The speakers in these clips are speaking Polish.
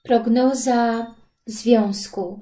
Prognoza związku.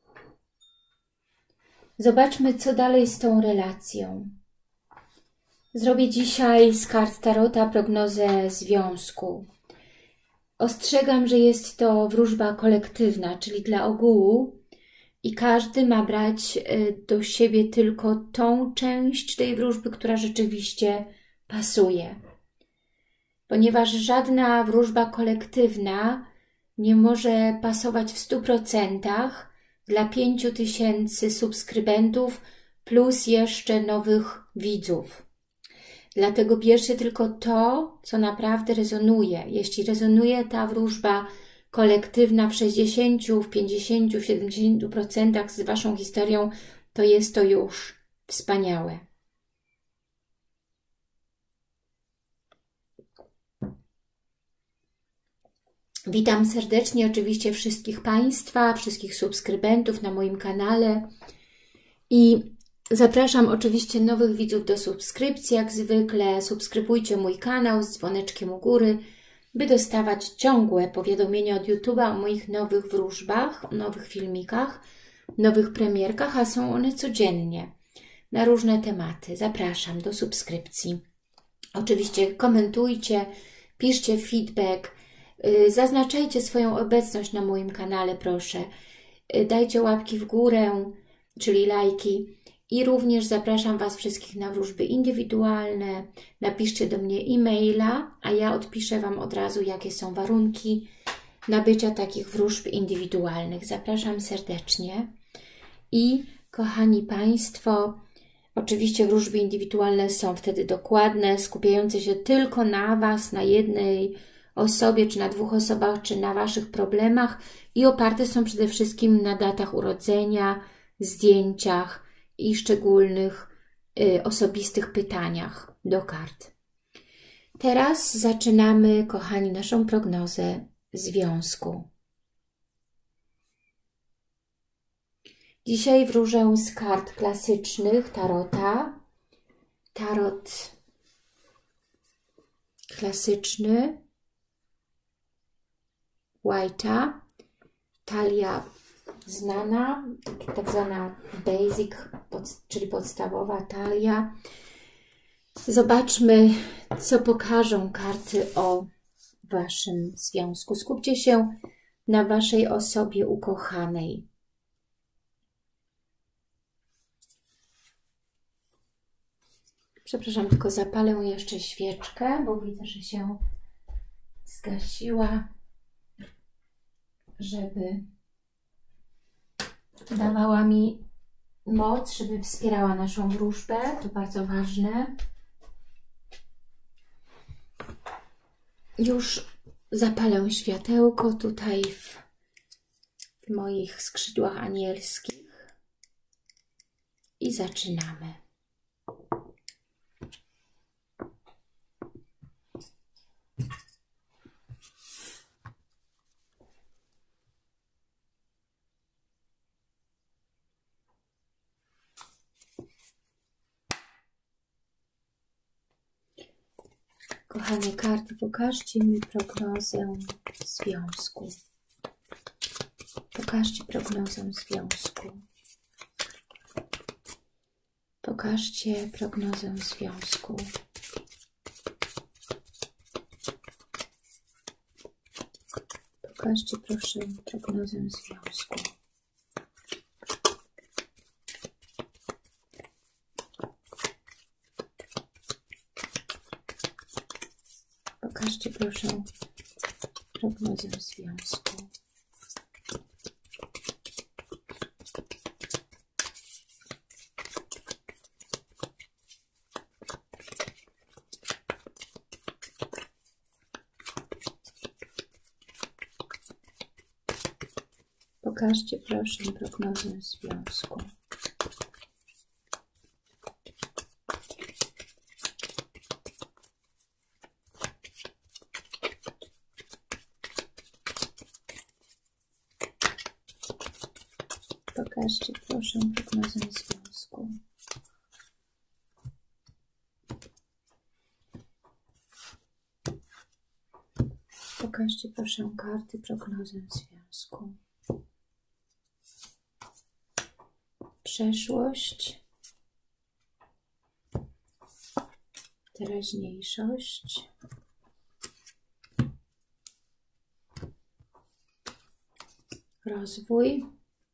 Zobaczmy, co dalej z tą relacją. Zrobię dzisiaj z kart Tarota prognozę związku. Ostrzegam, że jest to wróżba kolektywna, czyli dla ogółu i każdy ma brać do siebie tylko tą część tej wróżby, która rzeczywiście pasuje. Ponieważ żadna wróżba kolektywna nie może pasować w 100% dla 5000 subskrybentów plus jeszcze nowych widzów. Dlatego bierzcie tylko to, co naprawdę rezonuje. Jeśli rezonuje ta wróżba kolektywna w 60, w 50, w 70% z Waszą historią, to jest to już wspaniałe. Witam serdecznie oczywiście wszystkich Państwa, wszystkich subskrybentów na moim kanale i zapraszam oczywiście nowych widzów do subskrypcji, jak zwykle. Subskrybujcie mój kanał z dzwoneczkiem u góry, by dostawać ciągłe powiadomienia od YouTube'a o moich nowych wróżbach, nowych filmikach, nowych premierkach, a są one codziennie na różne tematy. Zapraszam do subskrypcji. Oczywiście komentujcie, piszcie feedback, zaznaczajcie swoją obecność na moim kanale, proszę. Dajcie łapki w górę, czyli lajki. I również zapraszam Was wszystkich na wróżby indywidualne. Napiszcie do mnie e-maila, a ja odpiszę Wam od razu, jakie są warunki nabycia takich wróżb indywidualnych. Zapraszam serdecznie. I kochani Państwo, oczywiście wróżby indywidualne są wtedy dokładne, skupiające się tylko na Was, na jednej osobie, czy na 2 osobach, czy na Waszych problemach i oparte są przede wszystkim na datach urodzenia, zdjęciach i szczególnych osobistych pytaniach do kart. Teraz zaczynamy, kochani, naszą prognozę związku. Dzisiaj wróżę z kart klasycznych Tarota. Tarot klasyczny White'a, talia znana, tak zwana basic, czyli podstawowa talia. Zobaczmy, co pokażą karty o Waszym związku. Skupcie się na Waszej osobie ukochanej. Przepraszam, tylko zapalę jeszcze świeczkę, bo widzę, że się zgasiła, żeby dawała mi moc, żeby wspierała naszą wróżbę. To bardzo ważne. Już zapalę światełko tutaj w moich skrzydłach anielskich i zaczynamy. Kochane karty, pokażcie mi prognozę związku. Pokażcie prognozę związku. Pokażcie prognozę związku. Pokażcie proszę prognozę związku. Pokażcie proszę prognozę związku. Pokażcie proszę prognozę związku. Pokażcie proszę prognozę związku. Pokażcie proszę karty prognozę związku. związku. Przeszłość, teraźniejszość, rozwój,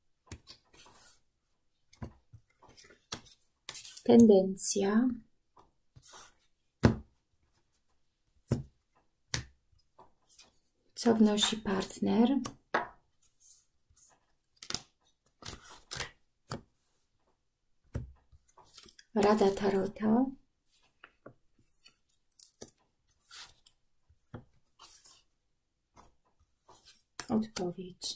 tendencja, co wnosi partner, rada tarota, odpowiedź.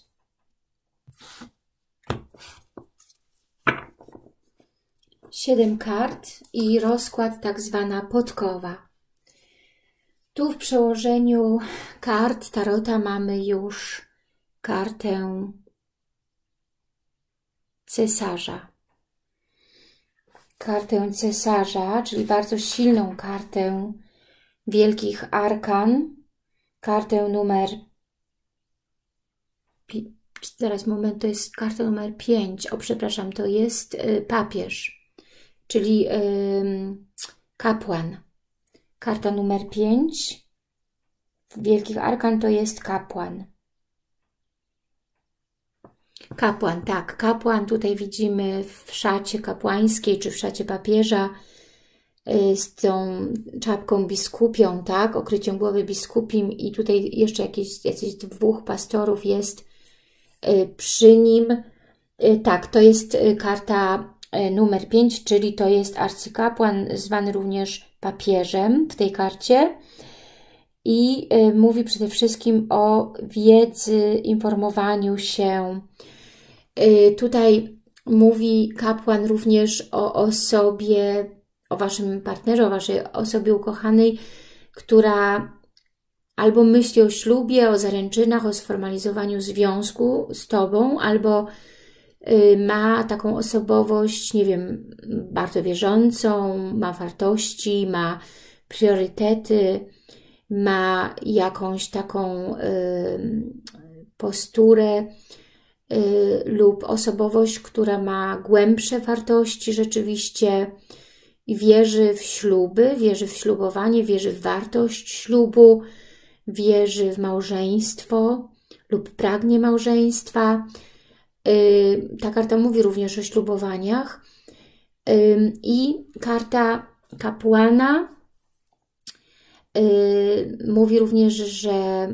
Siedem kart i rozkład tak zwana podkowa. Tu w przełożeniu kart tarota mamy już kartę cesarza. Kartę cesarza, czyli bardzo silną kartę wielkich arkan. Kartę numer... Teraz moment, to jest karta numer 5. O, przepraszam, to jest papież, czyli kapłan. Karta numer 5 wielkich arkan to jest kapłan. Kapłan, tak, kapłan tutaj widzimy w szacie kapłańskiej, czy w szacie papieża, z tą czapką biskupią, tak, okryciem głowy biskupim i tutaj jeszcze jakiś dwóch pastorów jest przy nim. Tak, to jest karta numer 5, czyli to jest arcykapłan, zwany również papieżem w tej karcie. I mówi przede wszystkim o wiedzy, informowaniu się. Tutaj mówi kapłan również o osobie, o waszym partnerze, o waszej osobie ukochanej, która albo myśli o ślubie, o zaręczynach, o sformalizowaniu związku z tobą, albo ma taką osobowość, nie wiem, bardzo wierzącą, ma wartości, ma priorytety, ma jakąś taką posturę lub osobowość, która ma głębsze wartości rzeczywiście i wierzy w śluby, wierzy w ślubowanie, wierzy w wartość ślubu, wierzy w małżeństwo lub pragnie małżeństwa. Ta karta mówi również o ślubowaniach. I karta kapłana mówi również, że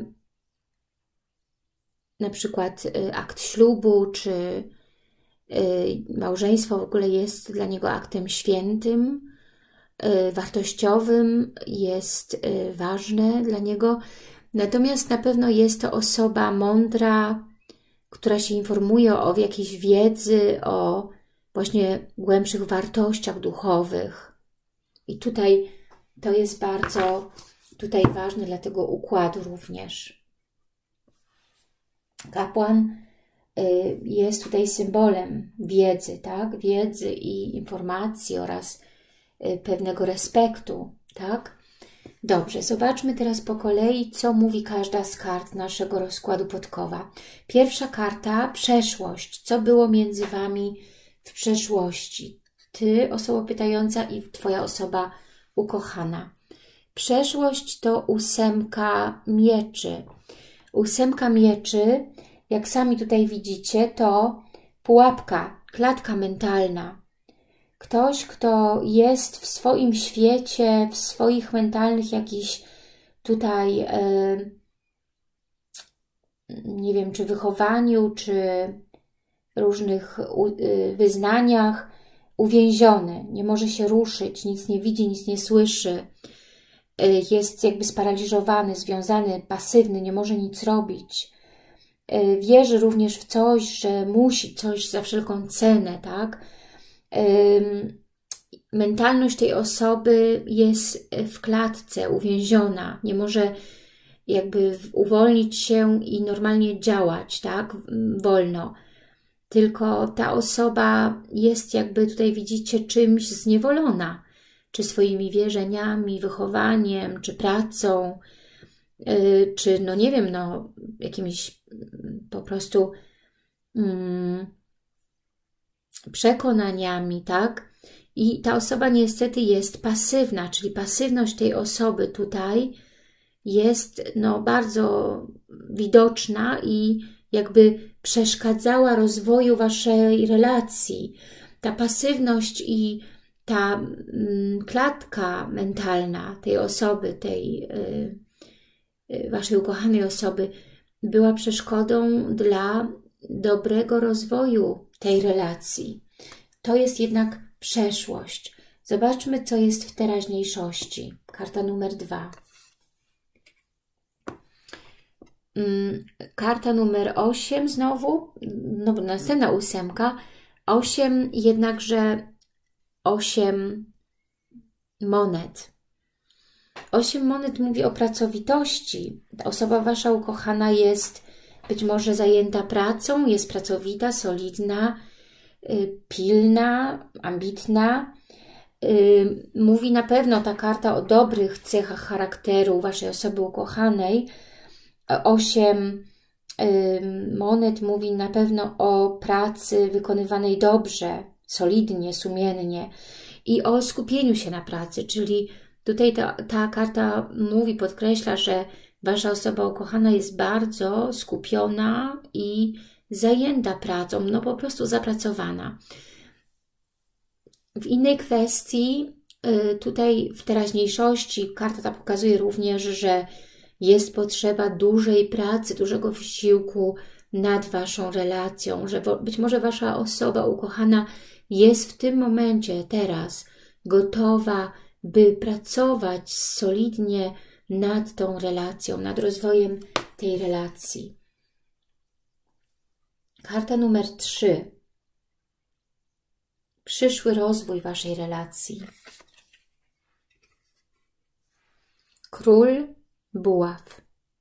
na przykład akt ślubu czy małżeństwo w ogóle jest dla niego aktem świętym, wartościowym, jest ważne dla niego. Natomiast na pewno jest to osoba mądra, która się informuje o jakiejś wiedzy, o właśnie głębszych wartościach duchowych. I tutaj to jest bardzo ważne dla tego układu również. Kapłan jest tutaj symbolem wiedzy, tak? Wiedzy i informacji oraz pewnego respektu, tak? Dobrze, zobaczmy teraz po kolei, co mówi każda z kart naszego rozkładu podkowa. Pierwsza karta, przeszłość. Co było między Wami w przeszłości? Ty, osoba pytająca, i Twoja osoba ukochana. Przeszłość to 8 mieczy. 8 mieczy, jak sami tutaj widzicie, to pułapka, klatka mentalna. Ktoś, kto jest w swoim świecie, w swoich mentalnych jakichś tutaj, nie wiem, czy wychowaniu, czy różnych wyznaniach, uwięziony. Nie może się ruszyć, nic nie widzi, nic nie słyszy. Jest jakby sparaliżowany, związany, pasywny, nie może nic robić. Wierzy również w coś, że musi coś za wszelką cenę, tak? Mentalność tej osoby jest w klatce, uwięziona, nie może jakby uwolnić się i normalnie działać, tak, wolno. Tylko ta osoba jest jakby tutaj widzicie czymś zniewolona, czy swoimi wierzeniami, wychowaniem, czy pracą, czy no nie wiem, no jakimiś po prostu przekonaniami, tak? I ta osoba niestety jest pasywna, czyli pasywność tej osoby tutaj jest bardzo widoczna i jakby przeszkadzała rozwoju waszej relacji. Ta pasywność i ta klatka mentalna tej osoby, tej waszej ukochanej osoby była przeszkodą dla dobrego rozwoju tej relacji. To jest jednak przeszłość. Zobaczmy, co jest w teraźniejszości. Karta numer 2. Karta numer 8 znowu, następna 8. 8 jednakże 8 monet. 8 monet mówi o pracowitości. Osoba wasza ukochana jest być może zajęta pracą, jest pracowita, solidna, pilna, ambitna. Mówi na pewno ta karta o dobrych cechach charakteru waszej osoby ukochanej. 8 monet mówi na pewno o pracy wykonywanej dobrze, solidnie, sumiennie i o skupieniu się na pracy, czyli tutaj ta karta mówi, podkreśla, że wasza osoba ukochana jest bardzo skupiona i zajęta pracą, po prostu zapracowana. W innej kwestii, tutaj w teraźniejszości, karta ta pokazuje również, że jest potrzeba dużej pracy, dużego wysiłku nad waszą relacją, że być może wasza osoba ukochana jest w tym momencie, teraz, gotowa, by pracować solidnie nad tą relacją, nad rozwojem tej relacji. Karta numer 3. Przyszły rozwój waszej relacji. Król buław.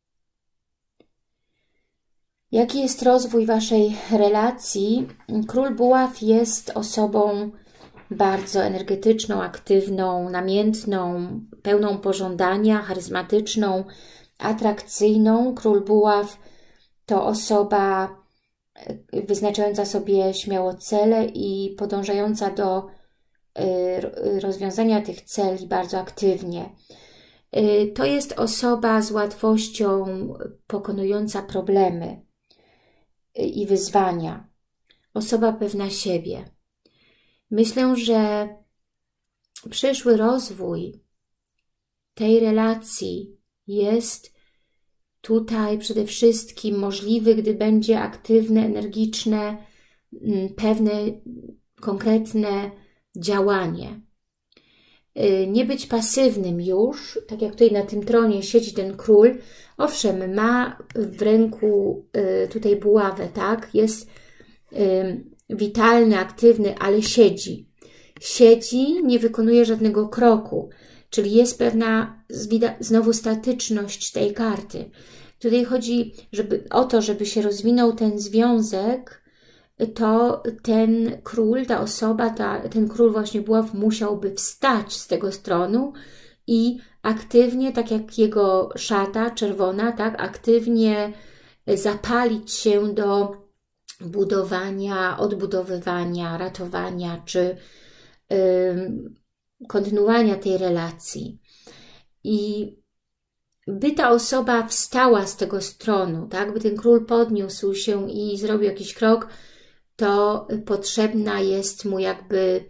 Jaki jest rozwój waszej relacji? Król buław jest osobą bardzo energetyczną, aktywną, namiętną, pełną pożądania, charyzmatyczną, atrakcyjną. Król buław to osoba wyznaczająca sobie śmiało cele i podążająca do rozwiązania tych celi bardzo aktywnie. To jest osoba z łatwością pokonująca problemy i wyzwania. Osoba pewna siebie. Myślę, że przyszły rozwój tej relacji jest tutaj przede wszystkim możliwy, gdy będzie aktywne, energiczne, pewne, konkretne działanie. Nie być pasywnym już, tak jak tutaj na tym tronie siedzi ten król. Owszem, ma w ręku tutaj buławę, tak? Jest witalny, aktywny, ale siedzi. Siedzi, nie wykonuje żadnego kroku, czyli jest pewna znowu statyczność tej karty. Tutaj chodzi o to, żeby się rozwinął ten związek, to ten król, ta osoba, ten król właśnie buław musiałby wstać z tego tronu i aktywnie, tak jak jego szata czerwona, tak, aktywnie zapalić się do budowania, odbudowywania, ratowania czy kontynuowania tej relacji. I by ta osoba wstała z tego tronu, tak, by ten król podniósł się i zrobił jakiś krok, to potrzebna jest mu jakby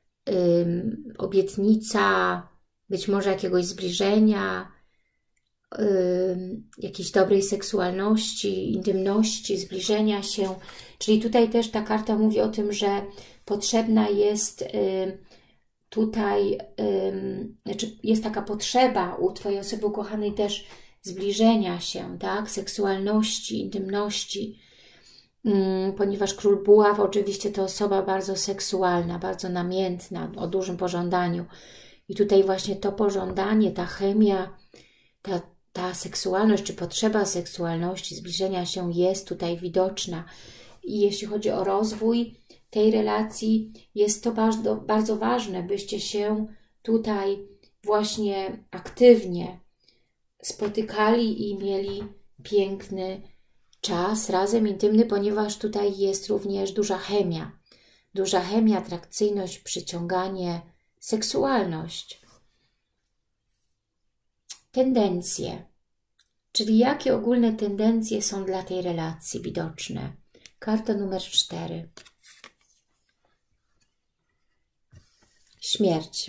obietnica, być może jakiegoś zbliżenia, jakiejś dobrej seksualności, intymności, zbliżenia się. Czyli tutaj też ta karta mówi o tym, że potrzebna jest tutaj, znaczy jest taka potrzeba u twojej osoby ukochanej też zbliżenia się, tak, seksualności, intymności, ponieważ król buław oczywiście to osoba bardzo seksualna, bardzo namiętna, o dużym pożądaniu. I tutaj właśnie to pożądanie, ta chemia, ta seksualność, czy potrzeba seksualności, zbliżenia się jest tutaj widoczna. I jeśli chodzi o rozwój tej relacji, jest to bardzo, bardzo ważne, byście się tutaj właśnie aktywnie spotykali i mieli piękny czas razem intymny, ponieważ tutaj jest również duża chemia. Duża chemia, atrakcyjność, przyciąganie, seksualność. Tendencje. Czyli jakie ogólne tendencje są dla tej relacji widoczne? Karta numer 4. Śmierć.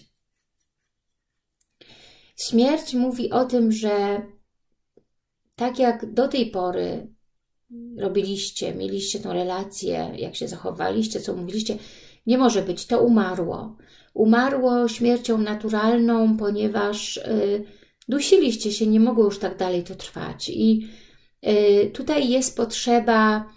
Śmierć mówi o tym, że tak jak do tej pory robiliście, mieliście tą relację, jak się zachowaliście, co mówiliście, nie może być, to umarło. Umarło śmiercią naturalną, ponieważ dusiliście się, nie mogło już tak dalej to trwać. I tutaj jest potrzeba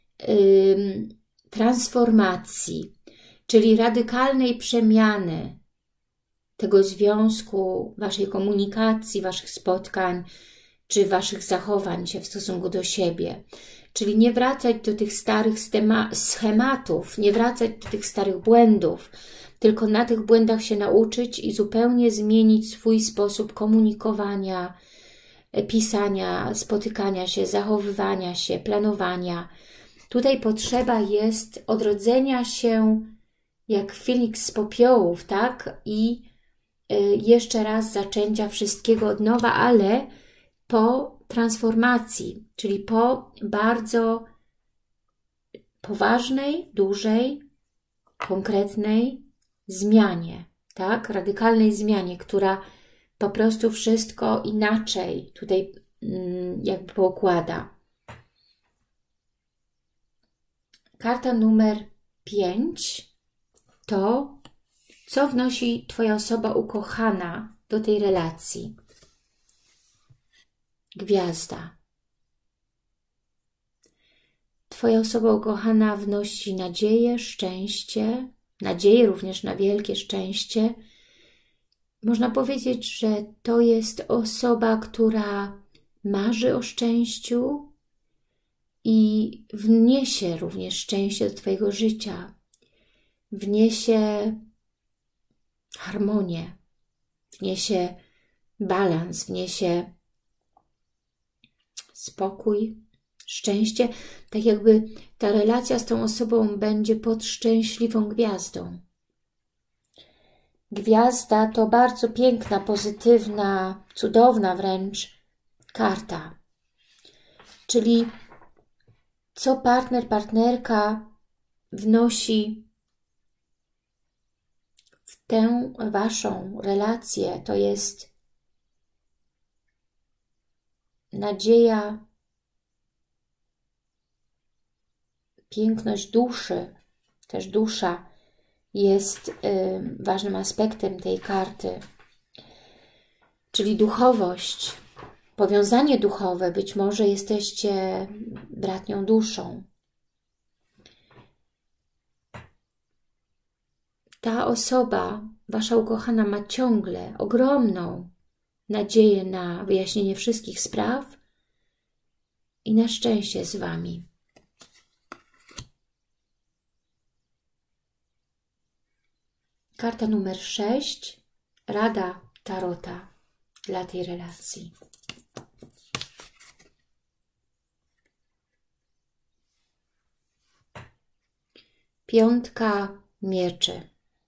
transformacji, czyli radykalnej przemiany tego związku, waszej komunikacji, waszych spotkań, czy waszych zachowań się w stosunku do siebie. Czyli nie wracać do tych starych schematów, nie wracać do tych starych błędów, tylko na tych błędach się nauczyć i zupełnie zmienić swój sposób komunikowania, pisania, spotykania się, zachowywania się, planowania. Tutaj potrzeba jest odrodzenia się jak Feniks z popiołów, tak? I jeszcze raz zaczęcia wszystkiego od nowa, ale po transformacji, czyli po bardzo poważnej, dużej, konkretnej zmianie, tak? Radykalnej zmianie, która po prostu wszystko inaczej tutaj jakby poukłada. Karta numer 5 to, co wnosi Twoja osoba ukochana do tej relacji. Gwiazda. Twoja osoba ukochana wnosi nadzieję, szczęście, nadzieję również na wielkie szczęście. Można powiedzieć, że to jest osoba, która marzy o szczęściu i wniesie również szczęście do Twojego życia. Wniesie harmonię, wniesie balans, wniesie spokój, szczęście. Tak jakby ta relacja z tą osobą będzie pod szczęśliwą gwiazdą. Gwiazda to bardzo piękna, pozytywna, cudowna wręcz karta. Czyli co partner, partnerka wnosi w tę waszą relację, to jest nadzieja, piękność duszy. Też dusza jest ważnym aspektem tej karty. Czyli duchowość, powiązanie duchowe. Być może jesteście bratnią duszą. Ta osoba, wasza ukochana, ma ciągle ogromną nadzieję na wyjaśnienie wszystkich spraw i na szczęście z wami. Karta numer 6. Rada Tarota dla tej relacji. Piątka mieczy.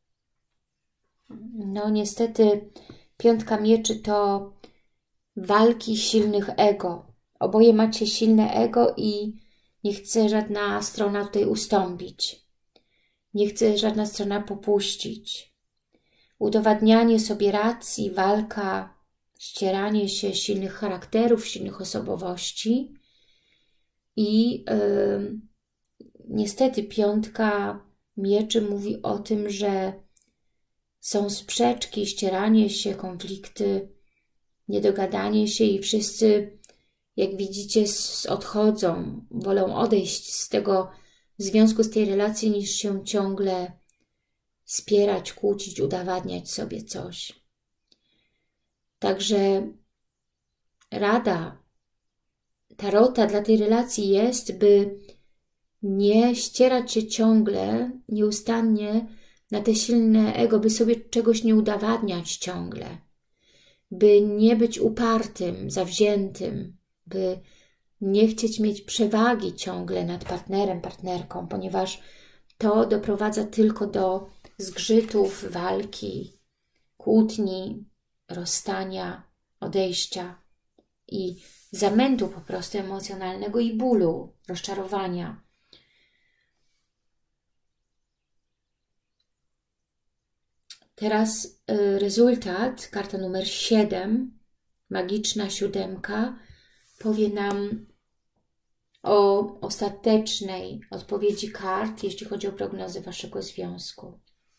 No niestety piątka mieczy to walki silnych ego. Oboje macie silne ego i nie chce żadna strona tutaj ustąpić. Nie chce żadna strona popuścić. Udowadnianie sobie racji, walka, ścieranie się silnych charakterów, silnych osobowości. I niestety piątka mieczy mówi o tym, że są sprzeczki, ścieranie się, konflikty, niedogadanie się i wszyscy, jak widzicie, odchodzą, wolą odejść z tego związku, z tej relacji, niż się ciągle spierać, kłócić, udowadniać sobie coś. Także rada Tarota dla tej relacji jest, by nie ścierać się ciągle, nieustannie na te silne ego, by sobie czegoś nie udowadniać ciągle, by nie być upartym, zawziętym, by nie chcieć mieć przewagi ciągle nad partnerem, partnerką, ponieważ to doprowadza tylko do zgrzytów, walki, kłótni, rozstania, odejścia i zamętu po prostu emocjonalnego i bólu, rozczarowania. Teraz rezultat, karta numer 7, magiczna 7, powie nam o ostatecznej odpowiedzi kart, jeśli chodzi o prognozę Waszego związku.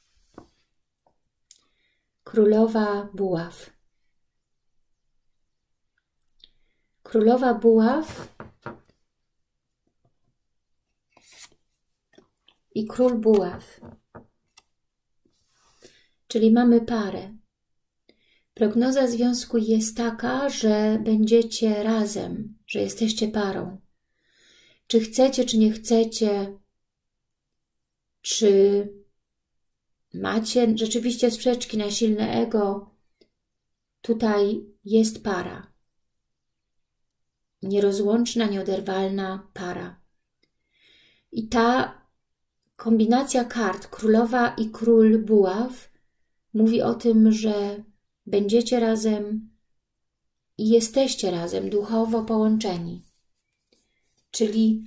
Królowa Buław. Królowa Buław i Król Buław. Czyli mamy parę. Prognoza związku jest taka, że będziecie razem, że jesteście parą. Czy chcecie, czy nie chcecie, czy macie rzeczywiście sprzeczki na silne ego, tutaj jest para. Nierozłączna, nieoderwalna para. I ta kombinacja kart, Królowa i Król Buław, mówi o tym, że będziecie razem i jesteście razem, duchowo połączeni. Czyli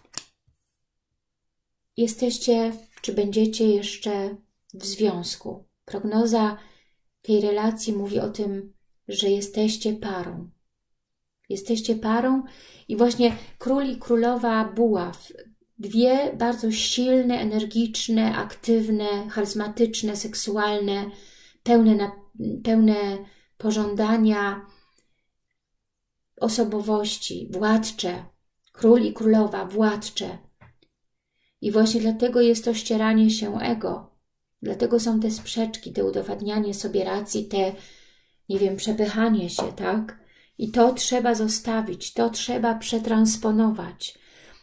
jesteście, czy będziecie jeszcze w związku. Prognoza tej relacji mówi o tym, że jesteście parą. Jesteście parą i właśnie Król i Królowa Buław, dwie bardzo silne, energiczne, aktywne, charyzmatyczne, seksualne, pełne pożądania osobowości, władcze. Król i Królowa, władcze. I właśnie dlatego jest to ścieranie się ego. Dlatego są te sprzeczki, te udowadnianie sobie racji, te, nie wiem, przepychanie się, tak? I to trzeba zostawić, to trzeba przetransponować.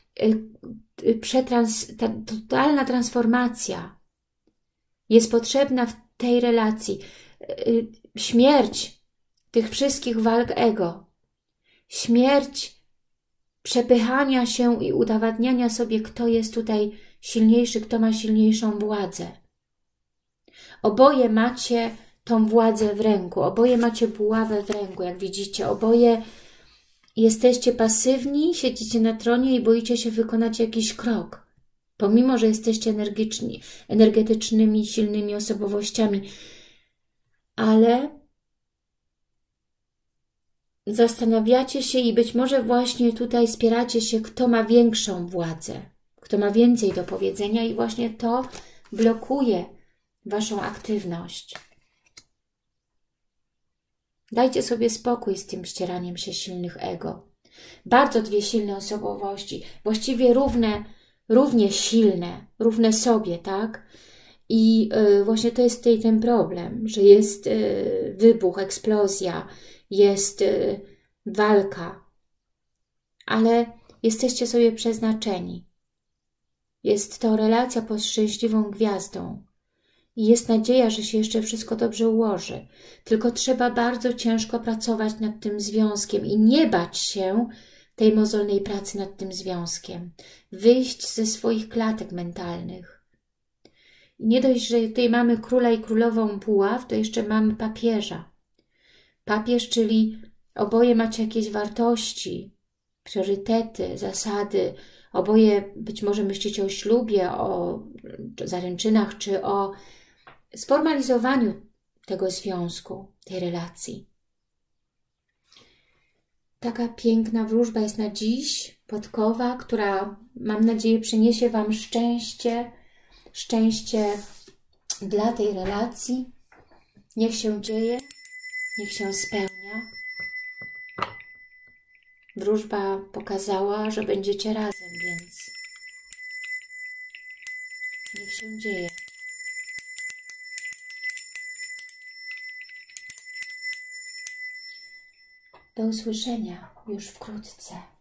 Ta totalna transformacja jest potrzebna w tej relacji. Śmierć tych wszystkich walk ego. Śmierć przepychania się i udowadniania sobie, kto jest tutaj silniejszy, kto ma silniejszą władzę. Oboje macie tą władzę w ręku, oboje macie buławę w ręku, jak widzicie, oboje jesteście pasywni, siedzicie na tronie i boicie się wykonać jakiś krok. Pomimo, że jesteście energiczni, energetycznymi, silnymi osobowościami. Ale zastanawiacie się i być może właśnie tutaj spieracie się, kto ma większą władzę, kto ma więcej do powiedzenia i właśnie to blokuje Waszą aktywność. Dajcie sobie spokój z tym ścieraniem się silnych ego. Bardzo dwie silne osobowości, właściwie równie silne, równe sobie, tak? I właśnie to jest tutaj ten problem, że jest wybuch, eksplozja, jest walka, ale jesteście sobie przeznaczeni. Jest to relacja pod szczęśliwą gwiazdą. I jest nadzieja, że się jeszcze wszystko dobrze ułoży. Tylko trzeba bardzo ciężko pracować nad tym związkiem i nie bać się tej mozolnej pracy nad tym związkiem. Wyjść ze swoich klatek mentalnych. I nie dość, że tutaj mamy króla i królową buław, to jeszcze mamy papieża. Papież, czyli oboje macie jakieś wartości, priorytety, zasady. Oboje być może myślicie o ślubie, o zaręczynach, czy o sformalizowaniu tego związku, tej relacji. Taka piękna wróżba jest na dziś, podkowa, która, mam nadzieję, przyniesie Wam szczęście, szczęście dla tej relacji. Niech się dzieje, niech się spełnia. Wróżba pokazała, że będziecie razem, więc niech się dzieje. Do usłyszenia już wkrótce.